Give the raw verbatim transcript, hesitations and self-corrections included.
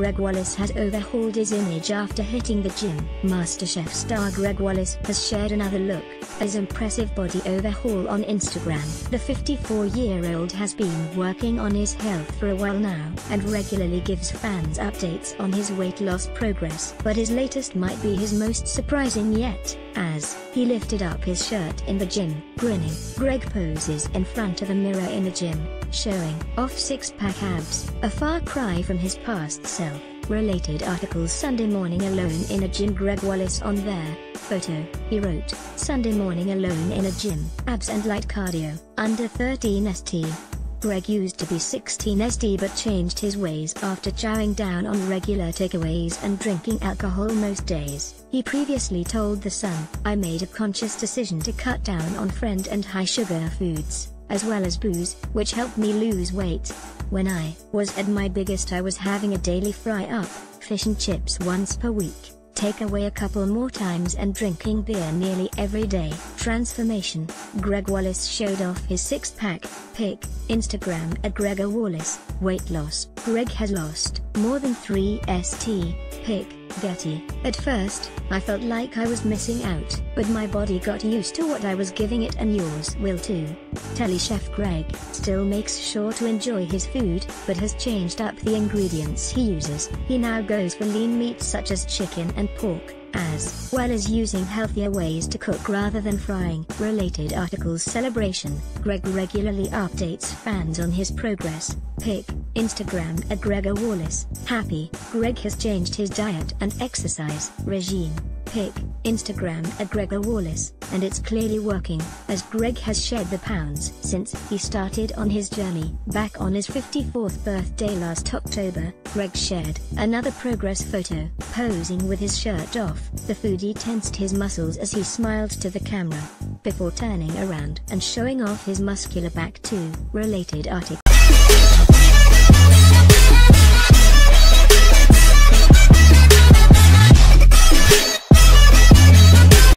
Greg Wallace has overhauled his image after hitting the gym. MasterChef star Greg Wallace has shared another look, his impressive body overhaul on Instagram. The fifty-four-year-old has been working on his health for a while now and regularly gives fans updates on his weight loss progress. But his latest might be his most surprising yet, as he lifted up his shirt in the gym. Grinning, Greg poses in front of a mirror in the gym, showing off six-pack abs, a far cry from his past self. Related articles. Sunday morning alone in a gym. Greg Wallace on their photo, he wrote, "Sunday morning alone in a gym, abs and light cardio, under thirteen S T. Greg used to be sixteen S T but changed his ways after chowing down on regular takeaways and drinking alcohol most days. He previously told The Sun, "I made a conscious decision to cut down on friend and high-sugar foods, as well as booze, which helped me lose weight. When I was at my biggest I was having a daily fry-up, fish and chips once per week, take away a couple more times and drinking beer nearly every day." Transformation. Greg Wallace showed off his six-pack pic, Instagram at Gregor Wallace. Weight loss. Greg has lost more than three S T. Pic, Getty. "At first, I felt like I was missing out, but my body got used to what I was giving it and yours will too." Telechef Greg still makes sure to enjoy his food, but has changed up the ingredients he uses. He now goes for lean meats such as chicken and pork, as well as using healthier ways to cook rather than frying. Related articles. Celebration. Greg regularly updates fans on his progress. Pic, Instagram at Gregor Wallace. Happy. Greg has changed his diet and exercise regime. Pic, Instagram at Gregor Wallace, and it's clearly working, as Greg has shed the pounds since he started on his journey. Back on his fifty-fourth birthday last October, Greg shared another progress photo, posing with his shirt off. The foodie tensed his muscles as he smiled to the camera, before turning around and showing off his muscular back too. Related article.